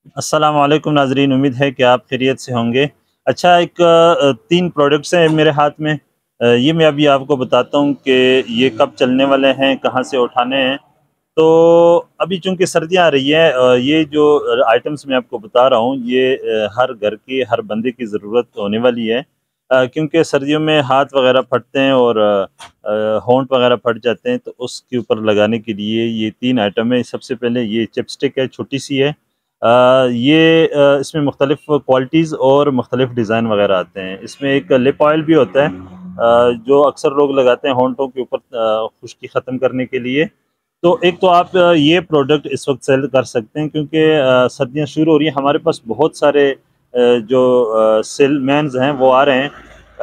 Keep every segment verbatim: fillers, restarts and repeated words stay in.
अस्सलाम वालेकुम नाज़रीन, उम्मीद है कि आप खैरियत से होंगे। अच्छा, एक अ, तीन प्रोडक्ट्स हैं मेरे हाथ में। अ, ये मैं अभी आपको बताता हूँ कि ये कब चलने वाले हैं, कहाँ से उठाने हैं। तो अभी चूँकि सर्दियाँ आ रही हैं, अ, ये जो अ, आइटम्स मैं आपको बता रहा हूँ, ये अ, हर घर की, हर बंदे की ज़रूरत होने वाली है। अ, क्योंकि सर्दियों में हाथ वग़ैरह फटते हैं और अ, अ, होंठ वग़ैरह फट जाते हैं, तो उसके ऊपर लगाने के लिए ये तीन आइटम है। सबसे पहले ये चिपस्टिक है, छोटी-सी है। अ, ये अ, इसमें मुख्तलिफ़ क्वालिटीज़ और मुख्तलिफ़ डिज़ाइन वग़ैरह आते हैं। इसमें एक लिप ऑयल भी होता है, अ, जो अक्सर लोग लगाते हैं होंठों के ऊपर अ, खुश्की ख़त्म करने के लिए। तो एक तो आप अ, ये प्रोडक्ट इस वक़्त सेल कर सकते हैं, क्योंकि अ, सर्दियाँ शुरू हो रही हैं। हमारे पास बहुत सारे अ, जो अ, सेलमैन्स हैं वो आ रहे हैं,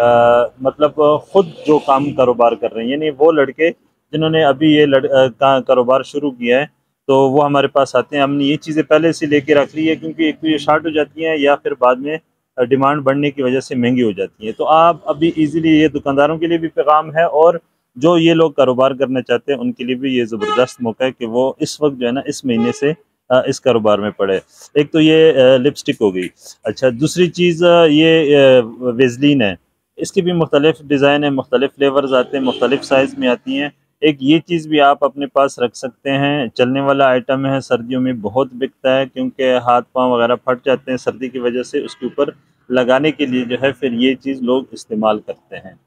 अ, मतलब ख़ुद जो काम कारोबार कर रहे हैं, यानी वो लड़के जिन्होंने अभी ये लड़ अ, का कारोबार शुरू किया है, तो वो हमारे पास आते हैं। हमने ये चीज़ें पहले से लेके रख ली है, क्योंकि एक तो ये शॉर्ट हो जाती हैं या फिर बाद में अ, डिमांड बढ़ने की वजह से महंगी हो जाती हैं। तो आप अभी ईज़िली, ये दुकानदारों के लिए भी पैगाम है और जो ये लोग कारोबार करना चाहते हैं उनके लिए भी ये ज़बरदस्त मौका है कि वो इस वक़्त जो है ना, इस महीने से अ, इस कारोबार में पड़े। एक तो ये अ, लिपस्टिक हो गई। अच्छा, दूसरी चीज़ अ, ये अ, वेज़लीन है। इसके भी मुख्तलिफ़ डिज़ाइन हैं, मुख्तलिफ़ फ्लेवर्स आते हैं, मुख्तलिफ़ साइज़ में आती हैं। एक ये चीज़ भी आप अपने पास रख सकते हैं, चलने वाला आइटम है, सर्दियों में बहुत बिकता है, क्योंकि हाथ-पाँव वगैरह फट जाते हैं सर्दी की वजह से, उसके ऊपर लगाने के लिए जो है फिर ये चीज़ लोग इस्तेमाल करते हैं।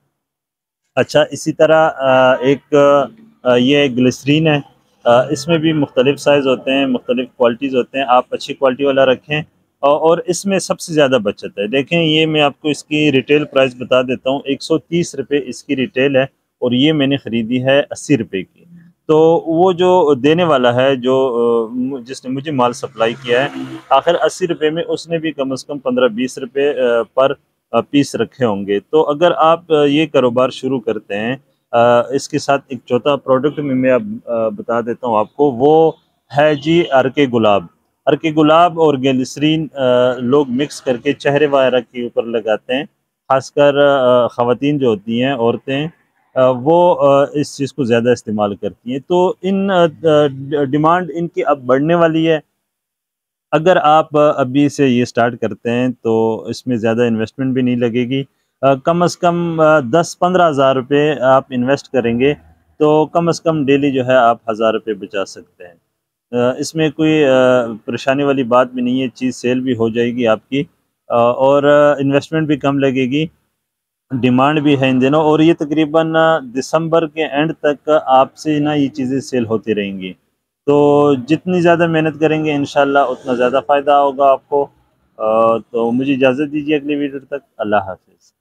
अच्छा, इसी तरह अ, एक अ, ये ग्लिसरीन है। अ, इसमें भी मुख्तलिफ़ साइज़ होते हैं, मुख्तलिफ़ क्वालिटीज़ होते हैं, आप अच्छी क्वालिटी वाला रखें। औ और इसमें सबसे ज़्यादा बचत है। देखें, ये मैं आपको इसकी रिटेल प्राइस बता देता हूँ, एक सौ तीस रुपए इसकी रिटेल है और ये मैंने खरीदी है अस्सी रुपए की। तो वो जो देने वाला है, जो अ, मु जिसने मुझे माल सप्लाई किया है, आखिर अस्सी रुपए में उसने भी कम से कम पंद्रह बीस रुपए अ, पर अ, पीस रखे होंगे। तो अगर आप अ, ये कारोबार शुरू करते हैं, अ, इसके साथ एक चौथा प्रोडक्ट में मैं अब अ, बता देता हूँ आपको, वो है जी अर्के गुलाब। अर्के गुलाब और ग्लिसरीन अ, लोग मिक्स करके चेहरे वगैरह के ऊपर लगाते हैं। ख़ासकर अ, ख़वातीन जो होती हैं, औरतें, अ, वो अ, इस चीज़ को ज़्यादा इस्तेमाल करती हैं। तो इन अ, ड डिमांड इनकी अब बढ़ने वाली है। अगर आप अभी से ये स्टार्ट करते हैं, तो इसमें ज़्यादा इन्वेस्टमेंट भी नहीं लगेगी। अ, कम से कम अ, दस पंद्रह हज़ार रुपए आप इन्वेस्ट करेंगे, तो कम से कम डेली जो है आप हज़ार रुपए बचा सकते हैं। अ, इसमें कोई अ, परेशानी वाली बात भी नहीं है, चीज़ सेल भी हो जाएगी आपकी, अ, और इन्वेस्टमेंट भी कम लगेगी। डिमांड भी है इन दिनों, और ये तकरीबन दिसंबर के एंड तक आपसे ना ये चीज़ें सेल होती रहेंगी। तो जितनी ज़्यादा मेहनत करेंगे इंशाल्लाह उतना ज़्यादा फ़ायदा होगा आपको। अ, तो मुझे इजाज़त दीजिए अगली वीडियो तक। अल्लाह हाफ़िज़।